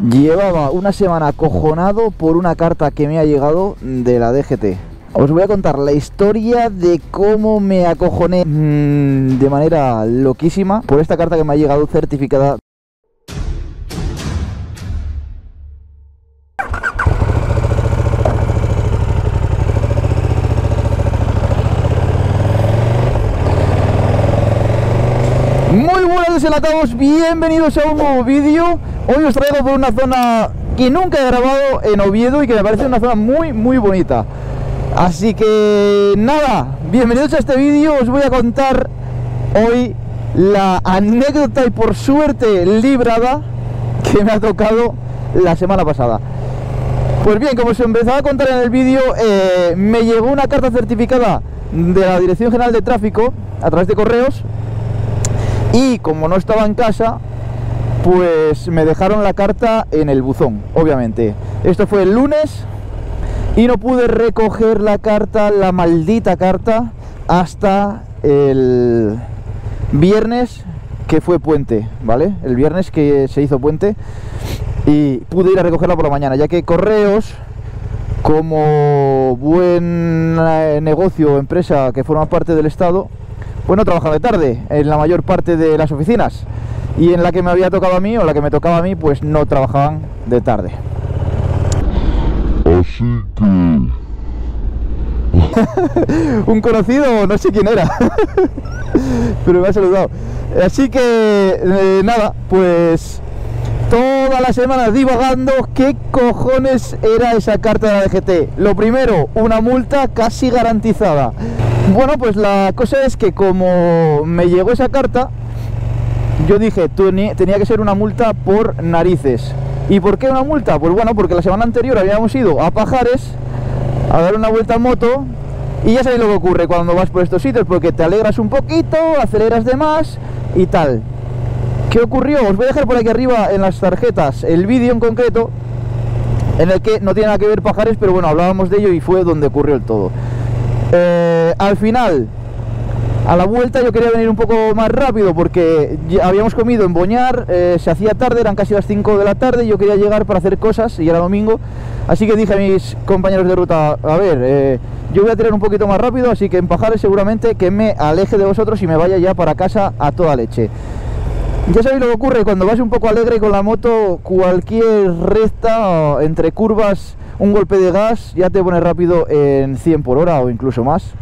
Llevaba una semana acojonado por una carta que me ha llegado de la DGT. Os voy a contar la historia de cómo me acojoné de manera loquísima por esta carta que me ha llegado certificada. Muy buenas enlatados, bienvenidos a un nuevo vídeo. Hoy os traigo por una zona que nunca he grabado en Oviedo y que me parece una zona muy bonita. Así que nada, bienvenidos a este vídeo. Os voy a contar hoy la anécdota y por suerte librada que me ha tocado la semana pasada. Pues bien, como os empezaba a contar en el vídeo, me llegó una carta certificada de la Dirección General de Tráfico a través de correos. Y como no estaba en casa, pues me dejaron la carta en el buzón, obviamente. Esto fue el lunes y no pude recoger la carta, la maldita carta, hasta el viernes, que fue puente, ¿vale? El viernes que se hizo puente y pude ir a recogerla por la mañana, ya que Correos, como buen negocio o empresa que forma parte del Estado, pues no trabaja de tarde en la mayor parte de las oficinas, y en la que me había tocado a mí, o la que me tocaba a mí, pues no trabajaban de tarde. Así que... Un conocido, no sé quién era, pero me ha saludado. Así que nada, pues toda la semana divagando qué cojones era esa carta de la DGT. Lo primero, una multa casi garantizada. Bueno, pues la cosa es que como me llegó esa carta, yo dije, tenía que ser una multa por narices. ¿Y por qué una multa? Pues bueno, porque la semana anterior habíamos ido a Pajares a dar una vuelta en moto, y ya sabéis lo que ocurre cuando vas por estos sitios, porque te alegras un poquito, aceleras de más y tal. ¿Qué ocurrió? Os voy a dejar por aquí arriba en las tarjetas el vídeo en concreto, en el que no tiene nada que ver Pajares, pero bueno, hablábamos de ello y fue donde ocurrió el todo. Al final, a la vuelta, yo quería venir un poco más rápido porque ya habíamos comido en Boñar, se hacía tarde, eran casi las 5 de la tarde, y yo quería llegar para hacer cosas y era domingo. Así que dije a mis compañeros de ruta, a ver, yo voy a tirar un poquito más rápido, así que en Pajares seguramente que me aleje de vosotros y me vaya ya para casa a toda leche. Ya sabéis lo que ocurre cuando vas un poco alegre con la moto, cualquier recta entre curvas, un golpe de gas ya te pone rápido en 100 por hora o incluso más.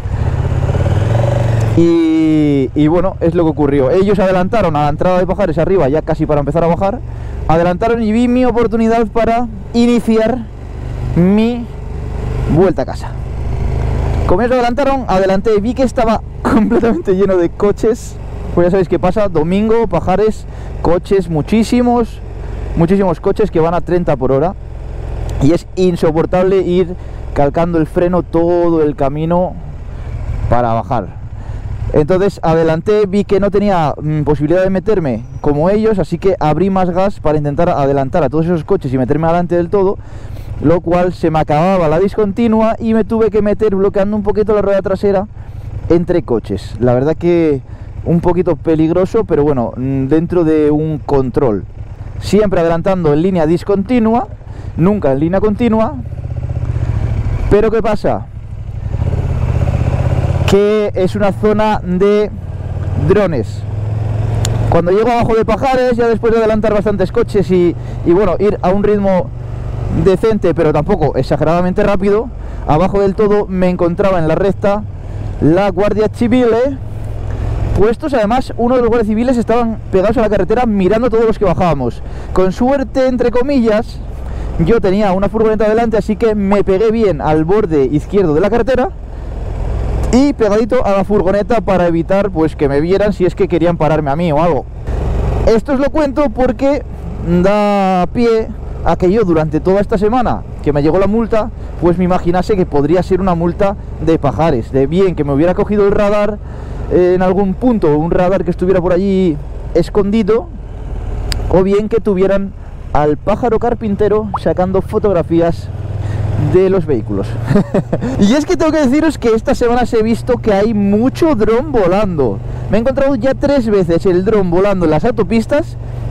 Y bueno, es lo que ocurrió. Ellos adelantaron a la entrada de Pajares arriba, ya casi para empezar a bajar. Adelantaron y vi mi oportunidad para iniciar mi vuelta a casa. Como ellos adelantaron, adelanté, vi que estaba completamente lleno de coches. Pues ya sabéis qué pasa, domingo, Pajares, coches, muchísimos coches que van a 30 por hora. Y es insoportable ir calcando el freno todo el camino para bajar. Entonces adelanté, vi que no tenía posibilidad de meterme como ellos, así que abrí más gas para intentar adelantar a todos esos coches y meterme adelante del todo, lo cual se me acababa la discontinua y me tuve que meter bloqueando un poquito la rueda trasera entre coches. La verdad que un poquito peligroso, pero bueno, dentro de un control. Siempre adelantando en línea discontinua, nunca en línea continua. Pero ¿qué pasa? Que es una zona de drones. Cuando llego abajo de Pajares, ya después de adelantar bastantes coches y bueno, ir a un ritmo decente, pero tampoco exageradamente rápido, abajo del todo me encontraba en la recta la Guardia Civil, puestos. Además, uno de los guardias civiles estaban pegados a la carretera mirando a todos los que bajábamos. Con suerte, entre comillas, yo tenía una furgoneta delante, así que me pegué bien al borde izquierdo de la carretera y pegadito a la furgoneta para evitar pues que me vieran si es que querían pararme a mí o algo. Esto os lo cuento porque da pie a que yo durante toda esta semana que me llegó la multa, pues me imaginase que podría ser una multa de Pajares, de bien que me hubiera cogido el radar en algún punto, un radar que estuviera por allí escondido, o bien que tuvieran al pájaro carpintero sacando fotografías de los vehículos. Y es que tengo que deciros que esta semana he visto que hay mucho dron volando. Me he encontrado ya 3 veces el dron volando en las autopistas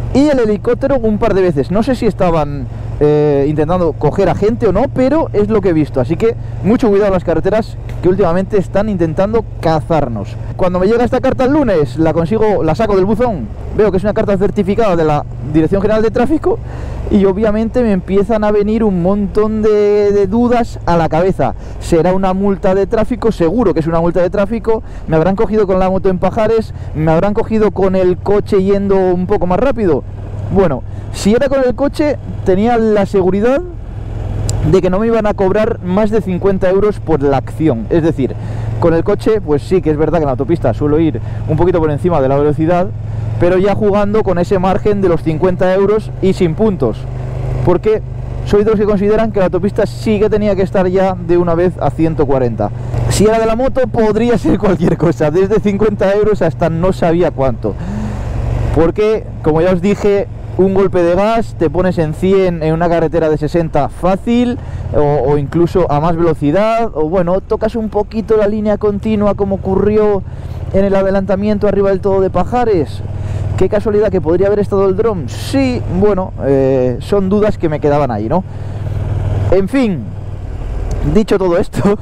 y el helicóptero un par de veces. No sé si estaban intentando coger a gente o no, pero es lo que he visto. Así que mucho cuidado en las carreteras, que últimamente están intentando cazarnos. Cuando me llega esta carta el lunes, la saco del buzón, veo que es una carta certificada de la Dirección General de Tráfico, y obviamente me empiezan a venir un montón de dudas a la cabeza. ¿Será una multa de tráfico? Seguro que es una multa de tráfico. ¿Me habrán cogido con la moto en Pajares? ¿Me habrán cogido con el coche yendo un poco más rápido? Bueno, si era con el coche, tenía la seguridad de que no me iban a cobrar más de 50 euros por la acción. Es decir, con el coche, pues sí que es verdad que en la autopista suelo ir un poquito por encima de la velocidad, pero ya jugando con ese margen de los 50 euros y sin puntos, porque soy de los que consideran que la autopista sí que tenía que estar ya de una vez a 140. Si era de la moto, podría ser cualquier cosa, desde 50 euros hasta no sabía cuánto, porque, como ya os dije, un golpe de gas, te pones en 100 en una carretera de 60 fácil, o incluso a más velocidad, o bueno, tocas un poquito la línea continua como ocurrió en el adelantamiento arriba del todo de Pajares. Qué casualidad que podría haber estado el dron. Sí, bueno, son dudas que me quedaban ahí, ¿no? En fin, dicho todo esto,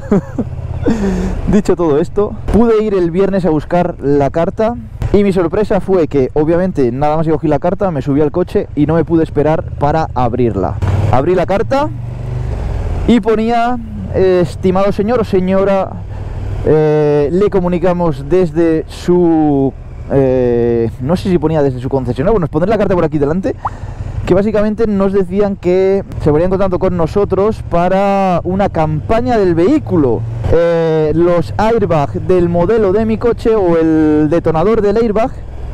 pude ir el viernes a buscar la carta. Y mi sorpresa fue que, obviamente, nada más que cogí la carta, me subí al coche y no me pude esperar para abrirla. Abrí la carta y ponía, estimado señor o señora, le comunicamos desde su... no sé si ponía desde su concesionario, bueno, os pondré la carta por aquí delante, que básicamente nos decían que se ponían en contacto con nosotros para una campaña del vehículo. Los airbags del modelo de mi coche, o el detonador del airbag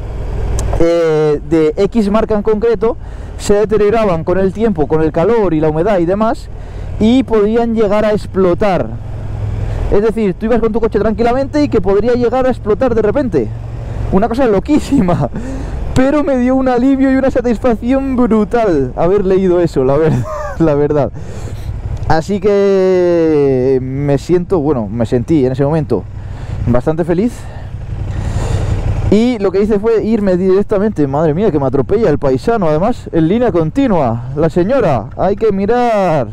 de X marca en concreto, se deterioraban con el tiempo, con el calor y la humedad y demás, y podían llegar a explotar. Es decir, tú ibas con tu coche tranquilamente y que podría llegar a explotar de repente. Una cosa loquísima, pero me dio un alivio y una satisfacción brutal haber leído eso, la verdad. Así que me sentí en ese momento bastante feliz. Y lo que hice fue irme directamente. Madre mía, que me atropella el paisano, además en línea continua. La señora, hay que mirar.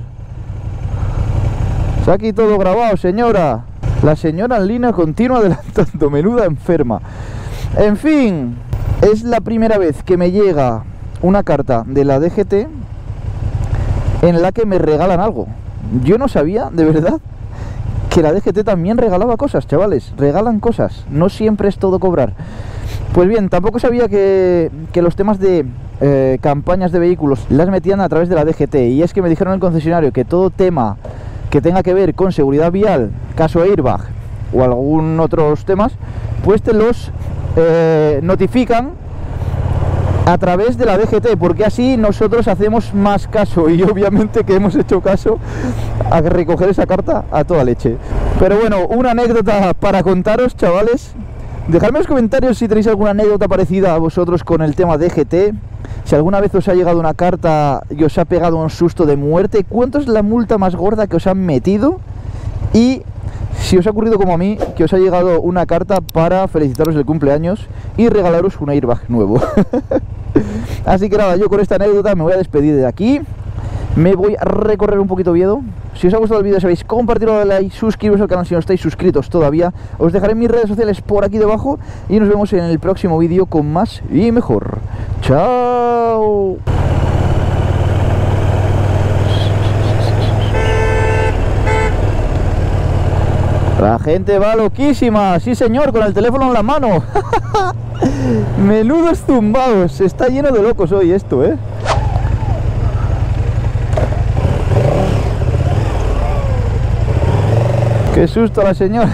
Está aquí todo grabado, señora. La señora en línea continua adelantando, menuda enferma. En fin, es la primera vez que me llega una carta de la DGT en la que me regalan algo. Yo no sabía, de verdad, que la DGT también regalaba cosas, chavales. Regalan cosas, no siempre es todo cobrar. Pues bien, tampoco sabía que los temas de campañas de vehículos las metían a través de la DGT. Y es que me dijeron en el concesionario que todo tema que tenga que ver con seguridad vial, caso airbag o algún otros temas, pues te los notifican a través de la DGT, porque así nosotros hacemos más caso, y obviamente que hemos hecho caso a recoger esa carta a toda leche. Pero bueno, una anécdota para contaros, chavales. Dejadme en los comentarios si tenéis alguna anécdota parecida a vosotros con el tema DGT, si alguna vez os ha llegado una carta y os ha pegado un susto de muerte, cuánto es la multa más gorda que os han metido, y si os ha ocurrido como a mí, que os ha llegado una carta para felicitaros el cumpleaños y regalaros un airbag nuevo. Así que nada, yo con esta anécdota me voy a despedir de aquí. Me voy a recorrer un poquito Oviedo. Si os ha gustado el vídeo, sabéis, compartirlo, darle like, suscribiros al canal si no estáis suscritos todavía. Os dejaré mis redes sociales por aquí debajo y nos vemos en el próximo vídeo con más y mejor. ¡Chao! La gente va loquísima, sí señor, con el teléfono en la mano. Menudos zumbados, está lleno de locos hoy esto, ¿eh? Qué susto la señora.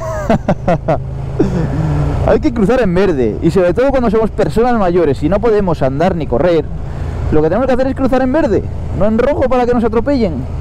Hay que cruzar en verde, y sobre todo cuando somos personas mayores y no podemos andar ni correr, lo que tenemos que hacer es cruzar en verde, no en rojo para que nos atropellen.